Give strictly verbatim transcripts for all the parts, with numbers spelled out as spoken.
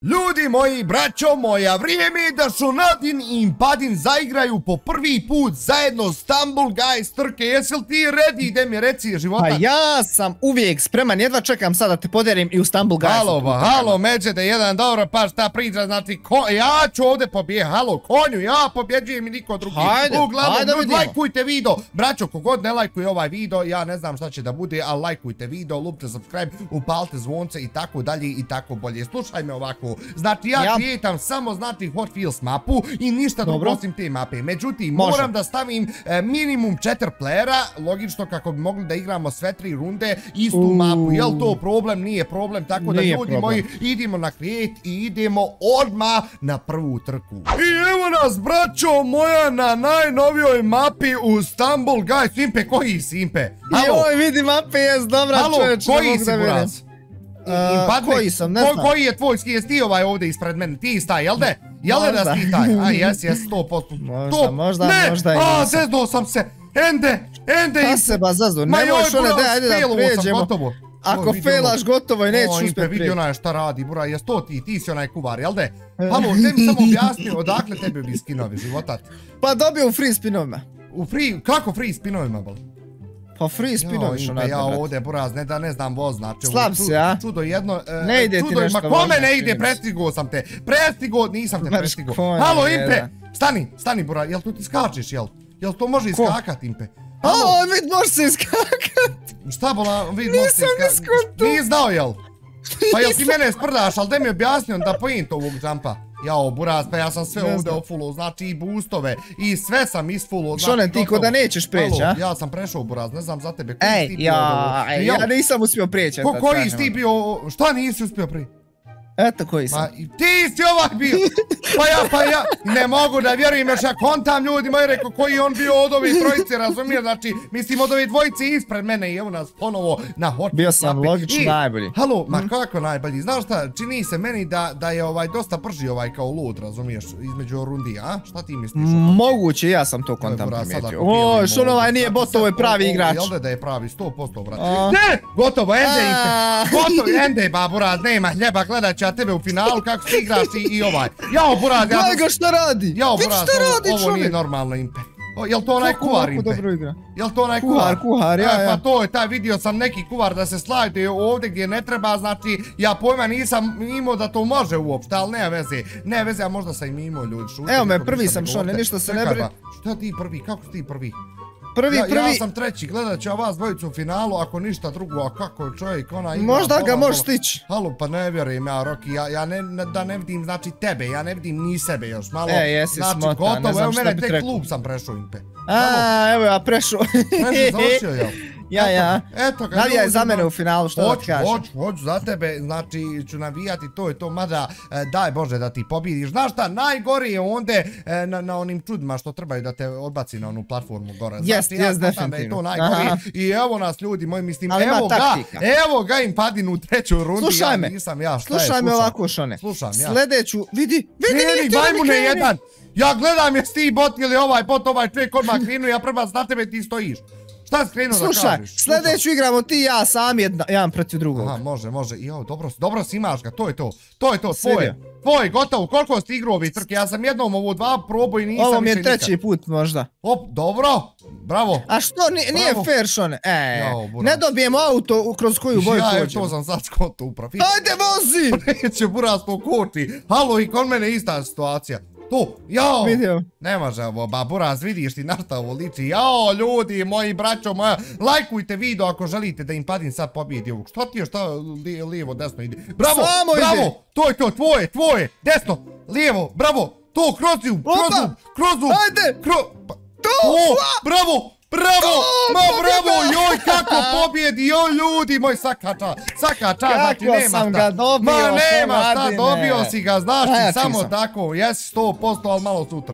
Ljudi moji, braćo moja, vrijeme je da Šonadin i Impadin zaigraju po prvi put zajedno Stumble Guys. Trke, jesi li ti ready? Ide mi reci života. Pa ja sam uvijek spreman, jedva čekam sad da te poderim i u Stumble Guys. Halo, ba, halo, Međede, jedan dobro, pa šta priča, znači, ko, ja ću ovdje pobije, halo, konju, ja pobjeđujem i niko drugi. Hajde, Uglavnom, hajde ljudi, vidimo. lajkujte video, braćo, kogod ne lajkuje ovaj video, ja ne znam šta će da bude, ali lajkujte video, lupite subscribe, upalite zvonce i tako dalje i tako bolje. Slušaj me ovako, znači ja Ja. kretam samo, znači, Hot Wheels mapu i ništa drugo Dobro. osim te mape. Međutim, Može. moram da stavim e, minimum četiri playera, logično kako bi mogli da igramo sve tri runde, istu Uuu. mapu. Jel to problem? Nije problem, tako da Nije ljudi problem. moji, idemo na create i idemo odmah na prvu trku. I evo nas, braćo moja, na najnovijoj mapi u Stumble Guys. Simpe, koji si, Simpe? Halo, Joj, vidi mape, jes dobra halo, čovječe. ne koji mogu si, da vjerujem. buraz? Uh, Impadne, koji sam, ne ko- znam. Koji je tvoj, jesi ti ovaj ovdje ispred mene, ti staj, jel de? Jel de da Možda. si ti taj? A jes, jes, sto posto. Možda, To- možda, ne, možda i a, nisam. zezdao sam se, ende, ende. Pa i- se ba zazdu, Ma nemoj joj, šone, buraz, daj, ajde da failovo sam, pređemo. gotovo. Ako Oj, vidi ono- failaš gotovo i nećeš O, Impe, uspjeti vidi prijeći. onaj šta radi, bura, jes to ti, ti si onaj kuvar, jel de? Halo, ne mi samo objasni odakle tebi bi skinovi, životat. Pa dobio u free spinovima. U free, kako free spinovima, bol? Pa free spinovi Impe, šonadne, ja brate. ovdje, buraz, ne da ne znam voz, znači. Slab ovo ču- si, a? Čudo jedno, e, Ne ide ti čudo, nešto ma kome vožnja, ne ide, čini mi se. prestigo sam te, prestigo, nisam te Baš prestigo. konj, Halo, je, Impe, da. stani, stani, bura, jel tu ti skačeš, jel? Jel to može Ko? iskakat, Impe? Halo, O, vid, može se iskakat. šta bola, vid, Nisam možete ni iska- skontao. Nije znao, jel? Pa jel ti mene sprdaš, ali da mi objasnio da point ovog jumpa. Jao, buraz, pa ja sam sve Ne ovdje znam. ofulao, znači i boostove, i sve sam isfulao, znači Šone, ti ko da nećeš preći, Halo, a? ja sam prešao, buraz, ne znam za tebe, koji si Ej, ti bio od ja, ovo? ej, Jel, ja nisam uspio prijeći. ko, tad koji kažem si ti vam. bio, šta nisi uspio prije? Eto koji Ma, sam. i ti si ovaj bio, pa ja, pa ja, ne mogu da vjerujem, još ja kontam ljudi moji, rekao koji je on bio od ovih trojice, razumije, znači, mislim od ovih dvojice ispred mene i evo nas ponovo na Hot Bio Wheels sam mapi. logično I, najbolji. Halo, ma kako najbolji, znaš šta, čini se meni da, da je ovaj dosta brži ovaj kao lud, razumiješ, između rundi, a? Šta ti misliš o tome? Moguće, ja sam to kontam Bura, sada primijetio. ako dijelimo O, Šon, ovaj ovdje, nije sad- bot, sad- ovo je pravi o- o- igrač. Jel da da je pravi, sto posto, brate. A. Ne, gotovo, ende i A. gotovo, ende, ba, buraz, nema hljeba, gledat ću ja tebe u finalu kako ti igraš i, i ovaj. Jao, buraz, ja... Gledaj ga šta radi. Jao, Vidi buraz, šta radi, ovo, ovo nije čovjek. normalno, Impe. O, jel to onaj Kako kuvar, ovako Impe? dobro igra? Jel to onaj kuvar? Kuvar, kuhar, ja, E, ja. Pa to je taj, vidio sam neki kuvar da se slajde ovdje gdje ne treba, znači ja pojma nisam imao da to može uopšte, ali nema veze, ne veze, a možda sam im imao ljudi, šuti. Evo me, niko prvi ništa sam, ne Šone, govorite. ništa se ne Čekaj, brini. ba, šta ti prvi, kako si ti prvi? Prvi, Ja, ja prvi. sam treći, gledat ću ja vas dvojicu u finalu, ako ništa drugo, a kako je čovjek, ona igra... Možda ga pola, možeš pola. stići. Halo, pa ne vjerujem ja, Roki, ja, ja ne, ne- da ne vidim, znači tebe, ja ne vidim ni sebe još, malo, E, jesi znači smotan, ne gotovo, znam evo šta mene bi tek rekao. klub sam prešao, Impe. A, evo ja prešao. Prešao, završio, jel? Ja, ja. Eto ga, Navijaj ljudi, za mene no- u finalu, što da ti Hoću, kažem. hoću, hoću za tebe, znači ću navijati to i to, mada e, daj Bože da ti pobjediš. Znaš šta, najgori je ondje e, na, na onim čudima što trebaju da te odbaci na onu platformu gore. Jest, Znači, ja jest, smatram da je definitivno. to najgori Aha. i evo nas ljudi moji, mislim, Ali ima evo ga, taktika. evo ga Impadin u trećoj rundi, Slušaj ja me. nisam ja, šta je, Slušaj me slušam. ovako, Šone. Slušam, ja. Sljedeću, vidi, vidi, Kreni, vidi, vidi, majmune kreni. jedan, ja gledam jesi ti bot ili ovaj bot, ovaj čovjek odmah krenu, ja prema na tebe ti stojiš. Šta si krenuo da Slušaj, kažeš? sljedeću igramo ti i ja sam jedna, jedan protiv drugog. Aha, može, može. Jo, dobro, dobro si imaš ga, to je to. To je to, Serio? tvoje. Tvoj, gotovo, koliko si igrao ovih trke? Ja sam jednom ovo dva probao i nisam Ovo mi više je treći nikad. put možda. Op, dobro, bravo. A što, ni- nije Bravo. fair, Šone. E, Jao, buraz. ne dobijemo auto u- kroz koju boju Ja, evo, pođemo. to sam sad skontao upravo. Ajde, vozi! Neće buraz to koči. Halo, i kod mene ista situacija. To, jao. Vidio. Ne može ovo, ba, buraz, vidiš ti na šta ovo liči. Jao, ljudi, moji braćo moja, lajkujte video ako želite da Impadin sad pobjedi ovog. Šta ti je, šta li, lijevo, desno ide? Bravo, Samo bravo, ide. to je to, tvoje, tvoje, desno, lijevo, bravo, to, kroz zub, kroz Opa. zub, kroz zub. Ajde. Kro... Pa, To, o, a. bravo, bravo, To, ma bravo, pobjeda. joj, kako pobjedi, joj, ljudi, moj sakača, sakača, znači Kako nema sam šta. ga dobio, Ma nema šta, Šonadine. dobio si ga, znaš Najjači ti, samo sam. tako, jesi sto posto, ali malo sutra.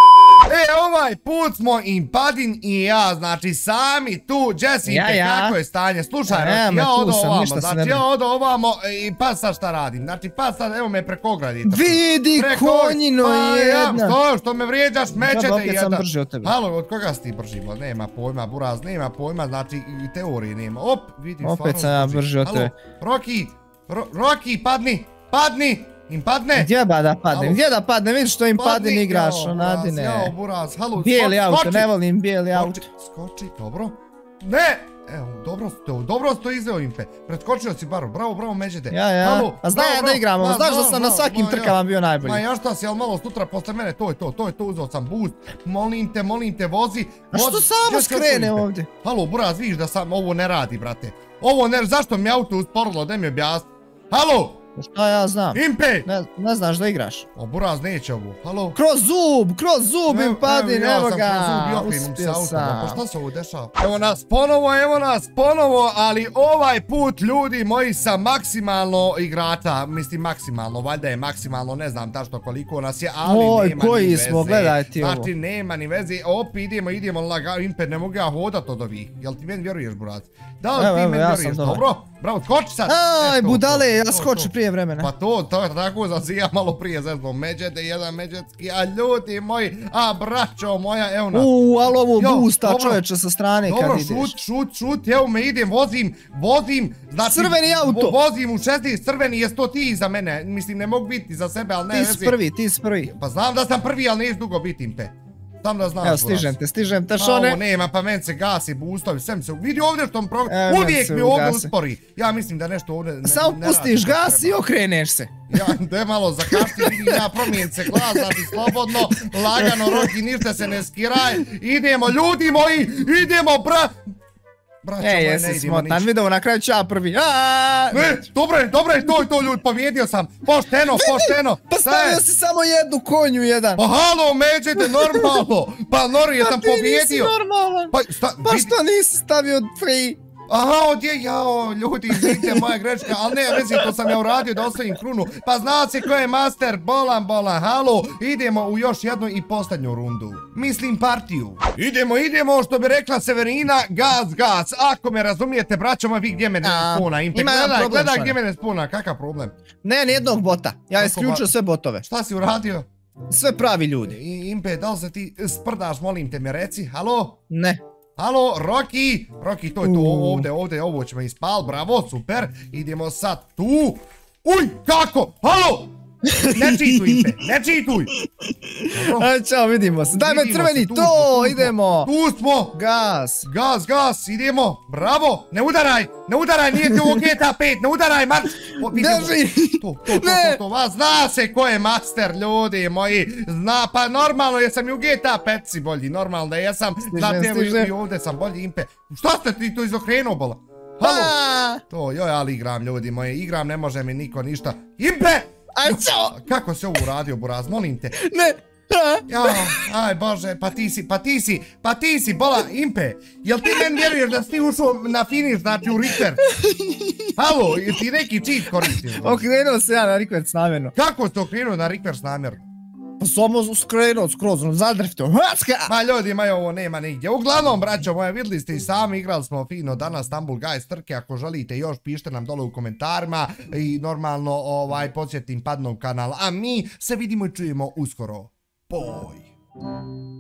E, ovaj put smo Impadin i ja, znači sami tu, Jesse, Ja, ja. kako je stanje, slušaj, Ja, znači, me ja tu odo sam, ovamo, ništa se ne znači brini. ja odo ovamo i pa sad šta radim, znači pa sad, evo me preko ograde. Vidi, konjino Pa ja, jedna. što, što me vrijeđaš, mećete opet sam jedan. brži od tebe. Halo, od koga si ti brži, bla, nema pojma, buraz, nema pojma, znači i teorije nema, op, vidim, Opet stvarno sam ja brži. brži od Halo, tebe. Rocky, Ro- Rocky, padni, padni, Im padne? Gdje ba da padnem, gdje da padnem, vidiš što im padne igraš, jao, onadine. Jao, buraz, halo, Bijeli skoči, auto, skoči. ne volim bijeli Skoči, auto. skoči, dobro. Ne! Evo, dobro si to, dobro si to izveo Impe. Preskočio si Baro, bravo, bravo Međede. Ja, ja. Halo, A znaj bravo, ja da bravo. igram ovo, Ma, znaš da bravo, sam na bravo, svakim ma, trkama ja. bio najbolji. Ma ja šta si, ali malo sutra posle mene, to je to, to je to, uzeo sam boost. Molim te, molim te, vozi. A što vozi. samo Gdje si otišao, skrene Impe? ovdje? Halo, buraz, vidiš da sam, ovo ne radi, brate. Ovo ne, zašto mi auto usporilo, daj mi objasni. Halo, Šta ja znam? Impe! Ne, ne znaš da igraš. O, buraz, neće ovo, halo. Kroz zub, kroz zub im padin, evo ga, uspio uspio sam. Pa sam. šta se ovo dešava? Evo nas ponovo, evo nas ponovo, ali ovaj put ljudi moji sa maksimalno igrača, mislim maksimalno, valjda je maksimalno, ne znam tačno koliko nas je, ali Oj, nema koji ni veze. smo, gledaj ti ovo. Znači nema ni veze, op idemo, idemo lagano, Impe, ne mogu ja hodat od ovih, jel ti meni vjeruješ, buraz? Da li Evo, ti evo, meni ja sam vjeruješ, dobar. dobro? Bravo, skoči sad! Aj, E, to, budale, to, ja to, skoči to. prije vremena. Pa to, to je tako za ja malo prije zezno Međede, jedan međetski, a ljudi moji, a braćo moja, evo nas. Uuu, ali ovo Jo, busta dobro. čoveče sa strane kad Dobro, ideš. šut, šut, šut, evo me idem, vozim, vozim, znači... Crveni auto. vo- Vozim u šesnaest, crveni, jes to ti iza mene, mislim ne mogu biti za sebe, ali ne Ti si vezi. prvi, ti si prvi. Pa znam da sam prvi, ali neću dugo biti Impe. Sam da znam. Evo, stižem te, stižem te, Ovo šone. nema, pa meni se gasi, boostovi, sve mi se... Vidi ovdje što mi pro... Evo, meni Uvijek se mi ovdje ugase. uspori. Ja mislim da nešto ovdje... ne- Samo ne pustiš radi kako gas i treba. okreneš se. Ja, de malo zakašti, vidim ja promijen se glas, znači slobodno, lagano, Roki, ništa se ne skiraj, idemo ljudi moji, idemo bra... Braćo E, moje, ne jesi idemo smotan, ništa. vidimo na kraju ću ja prvi. Aaaa! Ne, dobro je, dobro je, to je to ljudi, pobjedio sam, pošteno, pošteno. Pa Šta je? stavio si samo jednu konju jedan. Pa halo, Međede, normalno, pa Nori, jesam Ti nisi pobjedio. normalan. Pa, šta, Pa vidi- što nisi stavio tri? Aha, odje, jao, ljudi, izvinite, moja greška, ali ne, vezi, to sam ja uradio da osvojim krunu. Pa zna se ko je master, bolan, bolan, halo, idemo u još jednu i posljednju rundu. Mislim partiju. Idemo, idemo, što bi rekla Severina, gaz, gaz. Ako me razumijete, braćo moji, vi gdje mene A, spuna, Impe, ima jedan gledaj, problem, gledaj Šone. gdje mene spuna, kakav problem? Ne, nijednog bota. Ja Kako isključio ba- sve botove. Šta si uradio? Sve pravi ljudi. I, Impe, da li se ti sprdaš, molim te mi reci, halo? Ne. Halo, Roki! Roki, to je to, Uuu. ovdje, ovdje, ovo ćemo ispal, bravo, super. Idemo sad tu. Uj, kako? Halo! Ne čituj, Impe, ne čituj! Dobro, Aj, čao, vidimo se. Daj me vidimo se, crveni, tu smo, to, tu smo, idemo. Tu smo! Gas. Gas, gas, idemo, bravo! Ne udaraj, ne udaraj, nije ti ovo G T A pet, ne udaraj, marš! O, idemo. Beži. To, to, to, Ne. to, to, vas zna se ko je master, ljudi moji, zna, pa normalno jesam i u G T A pet si bolji, normalno da jesam, znate, evo stižem. i ovdje sam bolji, Impe. Šta ste ti to izokrenuo, bola? Halo? Pa. To, joj, ali igram, ljudi moji, igram, ne može mi niko ništa. Impe! Aj, čao. Kako se ovo uradio, buraz, molim te. Ne. A. Ja, aj bože, pa ti si, pa ti si, pa ti si, bola, Impe, jel ti meni vjeruješ da si ti ušao na finiš, znači u Richter? Halo, jel ti neki cheat koristiš? Okrenuo se ja na rikverc namjerno. Kako ste okrenuo na Richter s namjerom? Pa samo skrenuo skroz, ono zadrftio. Hacka! Ma ljudi, maj ovo nema nigdje. Uglavnom, braćo moje, vidjeli ste i sami, igrali smo fino danas Stumble Guys trke, ako želite još pišite nam dole u komentarima i normalno ovaj podsjetim padnom kanal, a mi se vidimo i čujemo uskoro. Boj!